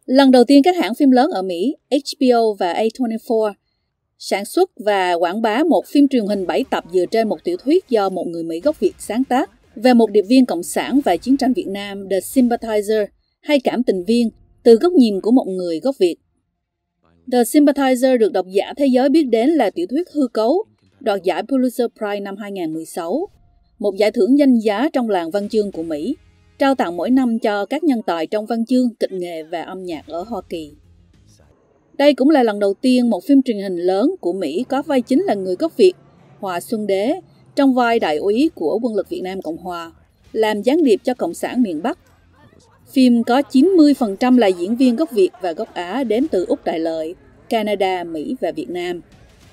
Lần đầu tiên các hãng phim lớn ở Mỹ, HBO và A24, sản xuất và quảng bá một phim truyền hình 7 tập dựa trên một tiểu thuyết do một người Mỹ gốc Việt sáng tác về một điệp viên Cộng sản và chiến tranh Việt Nam, The Sympathizer, hay Cảm tình viên, từ góc nhìn của một người gốc Việt. The Sympathizer được độc giả thế giới biết đến là tiểu thuyết hư cấu, đoạt giải Pulitzer Prize năm 2016, một giải thưởng danh giá trong làng văn chương của Mỹ, trao tặng mỗi năm cho các nhân tài trong văn chương, kịch nghệ và âm nhạc ở Hoa Kỳ. Đây cũng là lần đầu tiên một phim truyền hình lớn của Mỹ có vai chính là người gốc Việt, Hòa Xuân Đế, trong vai đại úy của Quân lực Việt Nam Cộng Hòa, làm gián điệp cho Cộng sản miền Bắc. Phim có 90% là diễn viên gốc Việt và gốc Á đến từ Úc Đại Lợi, Canada, Mỹ và Việt Nam.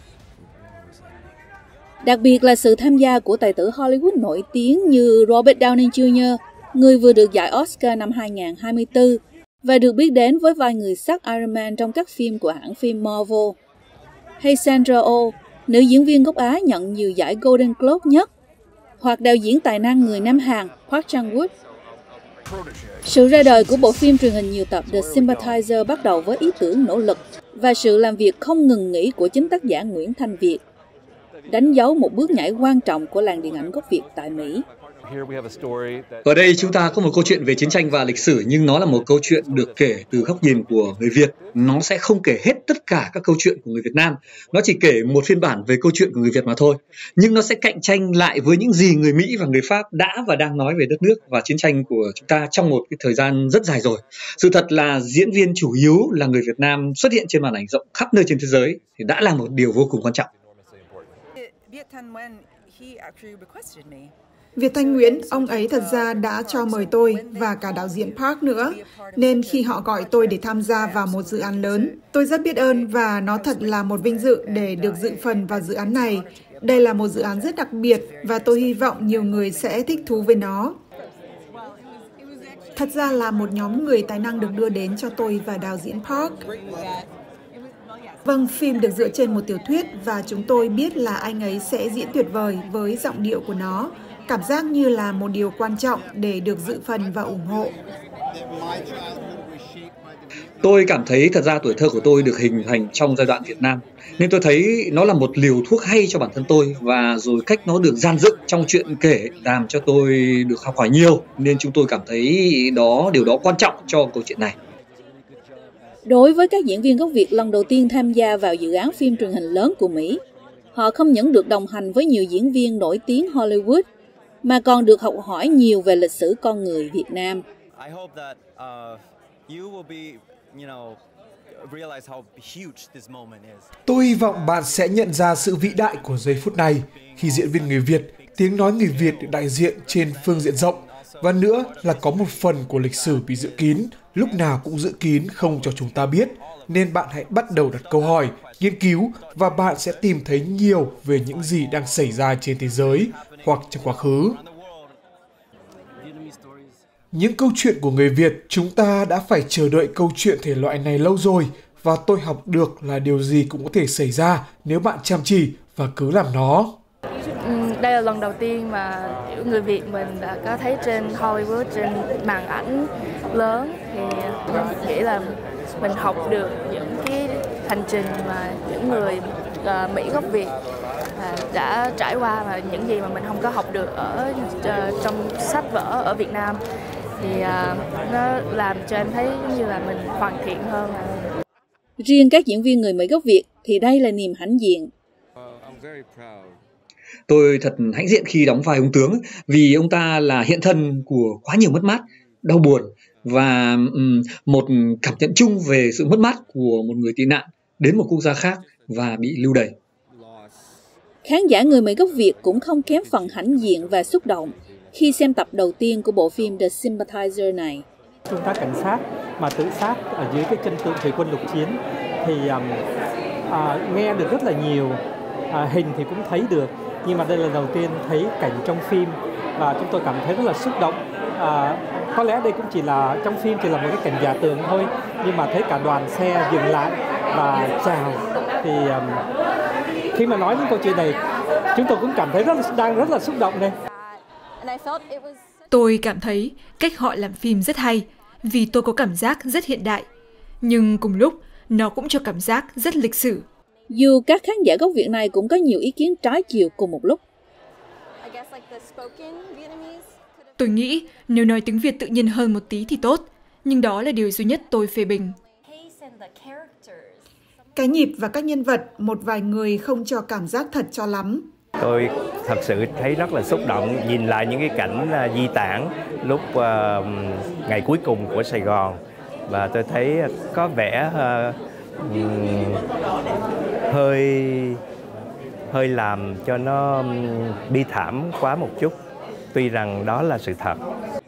Đặc biệt là sự tham gia của tài tử Hollywood nổi tiếng như Robert Downey Jr., người vừa được giải Oscar năm 2024 và được biết đến với vai người sắt Iron Man trong các phim của hãng phim Marvel. Hay Sandra Oh, nữ diễn viên gốc Á nhận nhiều giải Golden Globe nhất, hoặc đạo diễn tài năng người Nam Hàn Park Chan-wook. Sự ra đời của bộ phim truyền hình nhiều tập The Sympathizer bắt đầu với ý tưởng nỗ lực và sự làm việc không ngừng nghỉ của chính tác giả Nguyễn Thanh Việt, đánh dấu một bước nhảy quan trọng của làng điện ảnh gốc Việt tại Mỹ. Ở đây chúng ta có một câu chuyện về chiến tranh và lịch sử, nhưng nó là một câu chuyện được kể từ góc nhìn của người Việt. Nó sẽ không kể hết tất cả các câu chuyện của người Việt Nam. Nó chỉ kể một phiên bản về câu chuyện của người Việt mà thôi. Nhưng nó sẽ cạnh tranh lại với những gì người Mỹ và người Pháp đã và đang nói về đất nước và chiến tranh của chúng ta trong một cái thời gian rất dài rồi. Sự thật là diễn viên chủ yếu là người Việt Nam xuất hiện trên màn ảnh rộng khắp nơi trên thế giới thì đã là một điều vô cùng quan trọng. Việt Thanh Nguyễn, ông ấy thật ra đã cho mời tôi và cả đạo diễn Park nữa, nên khi họ gọi tôi để tham gia vào một dự án lớn, tôi rất biết ơn và nó thật là một vinh dự để được dự phần vào dự án này. Đây là một dự án rất đặc biệt và tôi hy vọng nhiều người sẽ thích thú với nó. Thật ra là một nhóm người tài năng được đưa đến cho tôi và đạo diễn Park. Vâng, phim được dựa trên một tiểu thuyết và chúng tôi biết là anh ấy sẽ diễn tuyệt vời với giọng điệu của nó. Cảm giác như là một điều quan trọng để được dự phần và ủng hộ. Tôi cảm thấy thật ra tuổi thơ của tôi được hình thành trong giai đoạn Việt Nam, nên tôi thấy nó là một liều thuốc hay cho bản thân tôi, và rồi cách nó được dàn dựng trong chuyện kể làm cho tôi được học hỏi nhiều, nên chúng tôi cảm thấy điều đó quan trọng cho câu chuyện này. Đối với các diễn viên gốc Việt lần đầu tiên tham gia vào dự án phim truyền hình lớn của Mỹ, họ không những được đồng hành với nhiều diễn viên nổi tiếng Hollywood, mà còn được học hỏi nhiều về lịch sử con người Việt Nam. Tôi hy vọng bạn sẽ nhận ra sự vĩ đại của giây phút này khi diễn viên người Việt, tiếng nói người Việt được đại diện trên phương diện rộng, và nữa là có một phần của lịch sử bị giữ kín, lúc nào cũng giữ kín không cho chúng ta biết, nên bạn hãy bắt đầu đặt câu hỏi, nghiên cứu và bạn sẽ tìm thấy nhiều về những gì đang xảy ra trên thế giới hoặc trong quá khứ. Những câu chuyện của người Việt, chúng ta đã phải chờ đợi câu chuyện thể loại này lâu rồi, và tôi học được là điều gì cũng có thể xảy ra nếu bạn chăm chỉ và cứ làm nó. Đây là lần đầu tiên mà người Việt mình đã có thấy trên Hollywood, trên màn ảnh lớn, thì mình nghĩ là mình học được những cái hành trình mà những người Mỹ gốc Việt đã trải qua, và những gì mà mình không có học được ở trong sách vở ở Việt Nam, thì nó làm cho em thấy giống như là mình hoàn thiện hơn. Riêng các diễn viên người Mỹ gốc Việt thì đây là niềm hãnh diện. Tôi thật hãnh diện khi đóng vai ông Tướng, vì ông ta là hiện thân của quá nhiều mất mát, đau buồn và một cảm nhận chung về sự mất mát của một người tị nạn đến một quốc gia khác và bị lưu đày. Khán giả người Mỹ gốc Việt cũng không kém phần hãnh diện và xúc động khi xem tập đầu tiên của bộ phim The Sympathizer này. Trung tá cảnh sát mà tự sát ở dưới cái chân tượng thủy quân lục chiến thì nghe được rất là nhiều, hình thì cũng thấy được, nhưng mà đây là lần đầu tiên thấy cảnh trong phim và chúng tôi cảm thấy rất là xúc động. Có lẽ đây cũng chỉ là trong phim chỉ là một cái cảnh giả tưởng thôi, nhưng mà thấy cả đoàn xe dừng lại và chào, thì khi mà nói những câu chuyện này chúng tôi cũng cảm thấy đang rất là xúc động đây. Tôi cảm thấy cách họ làm phim rất hay, vì tôi có cảm giác rất hiện đại. nhưng cùng lúc nó cũng cho cảm giác rất lịch sử. Dù các khán giả gốc Việt này cũng có nhiều ý kiến trái chiều cùng một lúc. Tôi nghĩ nếu nói tiếng Việt tự nhiên hơn một tí thì tốt, nhưng đó là điều duy nhất tôi phê bình. Cái nhịp và các nhân vật, một vài người không cho cảm giác thật cho lắm. Tôi thật sự thấy rất là xúc động nhìn lại những cái cảnh di tản lúc ngày cuối cùng của Sài Gòn, và tôi thấy có vẻ hơi làm cho nó bi thảm quá một chút, tuy rằng đó là sự thật.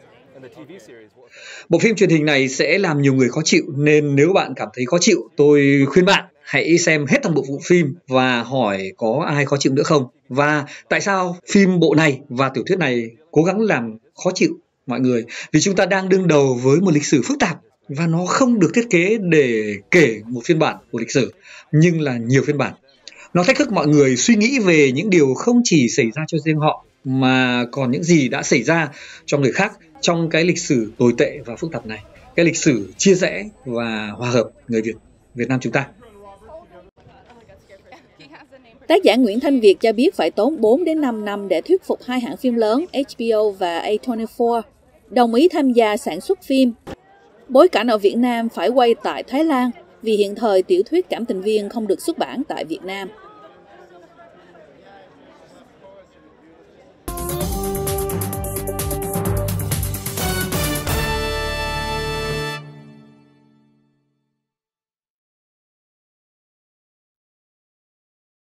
Bộ phim truyền hình này sẽ làm nhiều người khó chịu, nên nếu bạn cảm thấy khó chịu, tôi khuyên bạn hãy xem hết toàn bộ bộ phim và hỏi có ai khó chịu nữa không. Và tại sao phim bộ này và tiểu thuyết này cố gắng làm khó chịu mọi người? Vì chúng ta đang đương đầu với một lịch sử phức tạp và nó không được thiết kế để kể một phiên bản của lịch sử, nhưng là nhiều phiên bản. Nó thách thức mọi người suy nghĩ về những điều không chỉ xảy ra cho riêng họ, mà còn những gì đã xảy ra cho người khác trong cái lịch sử tồi tệ và phức tạp này, cái lịch sử chia rẽ và hòa hợp người Việt Nam chúng ta. Tác giả Nguyễn Thanh Việt cho biết phải tốn 4 đến 5 năm để thuyết phục hai hãng phim lớn HBO và A24 đồng ý tham gia sản xuất phim. Bối cảnh ở Việt Nam phải quay tại Thái Lan vì hiện thời tiểu thuyết Cảm Tình Viên không được xuất bản tại Việt Nam.